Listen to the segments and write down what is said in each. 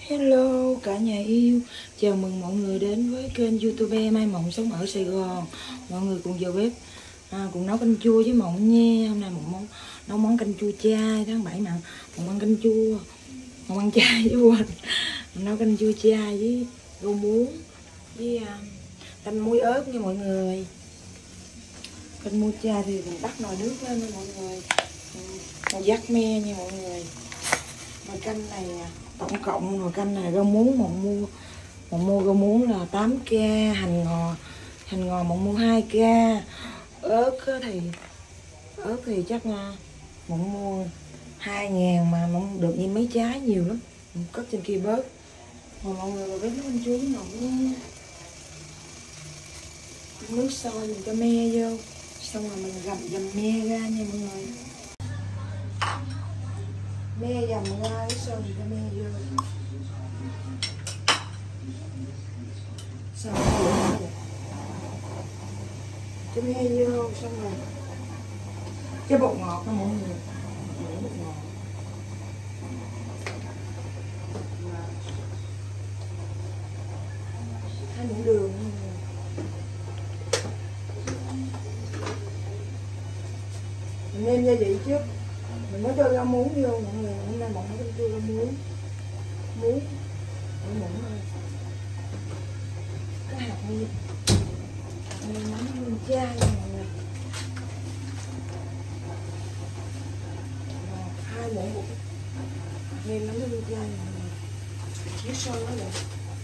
Hello cả nhà yêu, chào mừng mọi người đến với kênh YouTube Mai Mộng sống ở Sài Gòn. Mọi người cùng vào bếp cùng nấu canh chua với Mộng nha. Hôm nay Mộng nấu món canh chua chay tháng 7 mà Mộng ăn canh chua, Mộng ăn chay với quên. Mộng nấu canh chua chay với rau muống với canh muối ớt nha mọi người. Canh muối chay thì mình bắt nồi nước lên nha mọi người. Một dắt me nha mọi người. Nồi canh này tổng cộng nồi canh này rau muống Mộng mua rau muống là 8k, hành ngò Mộng mua 2k, ớt thì chắc Mộng mua 2.000 mà Mộng được như mấy trái nhiều lắm, Mộng cất trên kia bớt. Rồi mọi người vào bếp nấu canh chua với Mộng nha. Nước sôi mình cho me vô, xong rồi mình dầm me ra nha mọi người. Me dầm ra cái sôi mình cho me vô. Xong rồi cho me vô, xong rồi cái bột ngọt đó mọi người. Bột ngọt. Hai muỗng đường mọi người. Mình nêm gia vị trước. Mình mới cho rau muống vô mọi người. Hôm nay Mộng mới cho rau muống. Muống thôi. Cái hạt này nấm hương chay nha mọi người. 2 muỗng bột nêm nấm hương chay nha mọi người. Nước sôi nó được.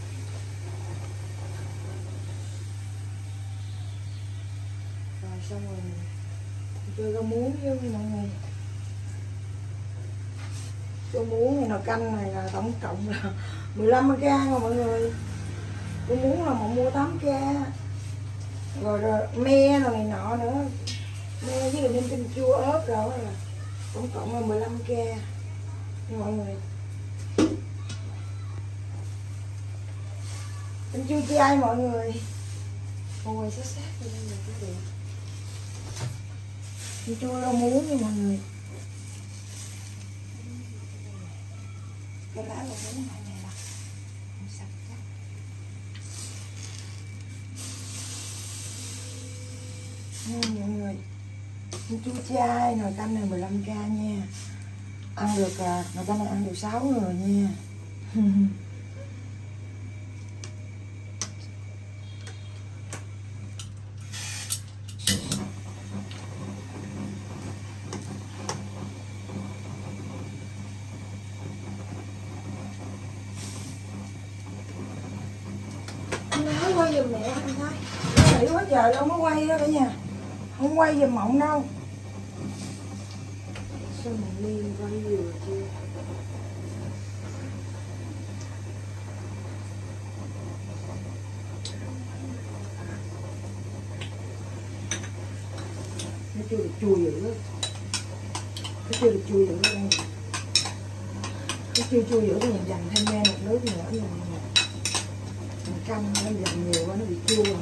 Rồi xong rồi cho rau muống vô nha mọi người. Rau muống này nồi canh này là tổng cộng là 15g nha mọi người. Rau muống là Mộng mua 8k. Rồi me rồi này nọ nữa. Me với nêm canh chua ớt rồi là tổng cộng là 15k nha mọi người. Canh chua chay mọi người. Ngồi sát vô đây là cái được. Canh chua rau muống nha mọi người. Cái lá rau muống này là sạch chắc. Mọi người, canh chua chay nồi canh này 15k nha. Ăn được nồi canh này ăn được 6 người nha. Nói quay giùm mẹ anh thôi. Nó nghỉ quá trời đâu mới quay đó cả nhà. Không quay giùm Mộng đâu. Sao mà Liên quay vừa chưa? Nó chưa được chua dữ đó. Nó chưa được chua dữ đó. Nó chưa chua dữ thì mình dành thêm me một nước nữa mình canh nó dành nhiều quá nó bị chua rồi.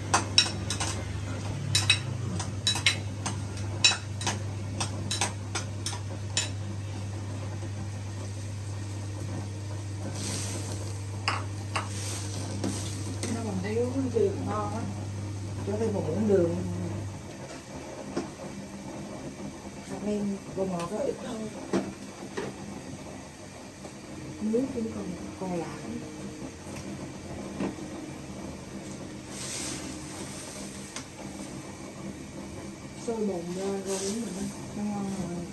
Nó còn thiếu đường ngon á, cho thêm một muỗng đường. Hạt nêm bột ngọt có ít thôi. Nước cũng còn lại. Sôi bồn ra rau muống mình nó ngon rồi.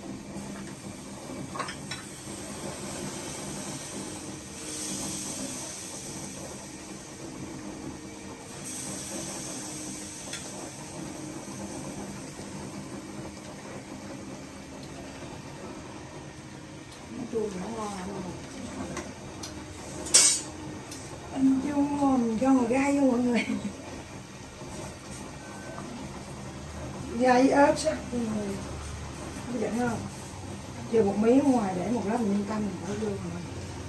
Nó chua nó ngon lắm. Anh chua mình cho một gai vô mọi người. Gai với ớt sắc mọi người. Có giận không? Chừa một miếng ngoài để một lát mình ninh canh mình bỏ vô rồi.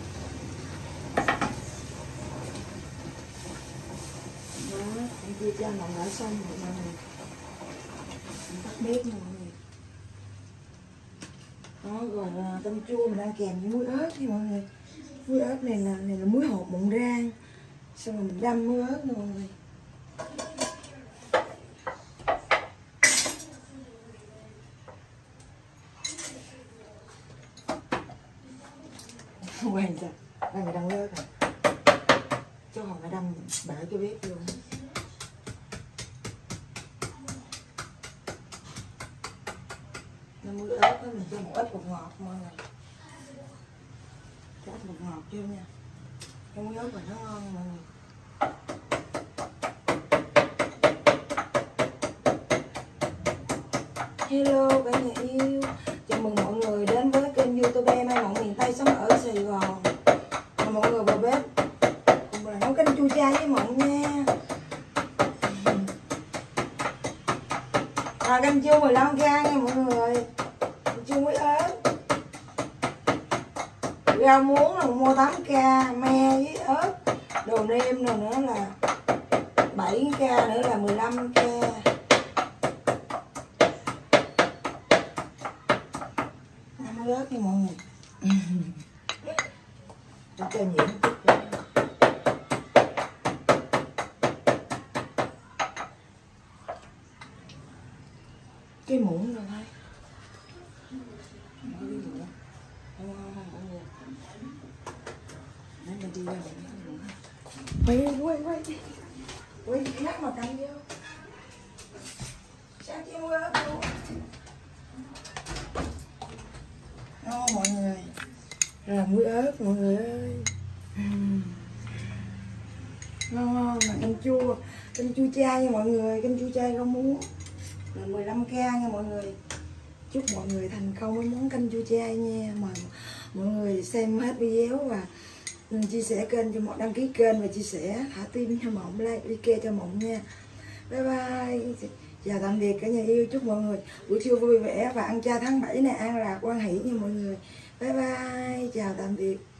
Đó, anh chia cho Mộng đã xong rồi mọi người. Mình tắt bếp nha mọi người. Đó, rồi canh chua mình ăn kèm với muối ớt nha mọi người. Muối ớt này là muối hột mụn rang, xong rồi mình đâm muối ớt nè mọi người. Quan trọng đang người đâm muối ớt rồi, cho họ đâm bả cái bếp luôn. Nó muối ớt đó, mình cho một ít bột ngọt mọi người, cho ít bột ngọt vô nha, cái muối ớt mà nó ngon mọi người. Hello cả nhà yêu, chào mừng mọi người đến với kênh YouTube Mai Mộng Miền Tây sống ở Sài Gòn. Và mọi người vào bếp cùng là nấu canh chua chay với Mộng nha. Canh chua 15g nha mọi người, canh chua muối ớt. Rau muống là mua 8k, me với ớt, đồ nêm rồi nữa là 7k, nữa là 15k. Muối ớt nha mọi người. Cho nhiễm chút cái muỗng rồi thôi. Để mình đi ra quay khác mà cầm vô. Sao chiên muối ớt luôn. Đó mọi người, là muối ớt mọi người ơi. Ngon mà canh chua chay nha mọi người, canh chua chay rau muống là 15k nha mọi người. Chúc mọi người thành công với món canh chua chay nha. Mời mọi người xem hết video và chia sẻ kênh cho Mộng, đăng ký kênh và chia sẻ, thả tim cho Mộng, like cho Mộng nha. Bye bye, chào tạm biệt cả nhà yêu. Chúc mọi người buổi trưa vui vẻ và ăn chay tháng 7 này an lạc quan hỷ nha mọi người. Bye bye, chào tạm biệt.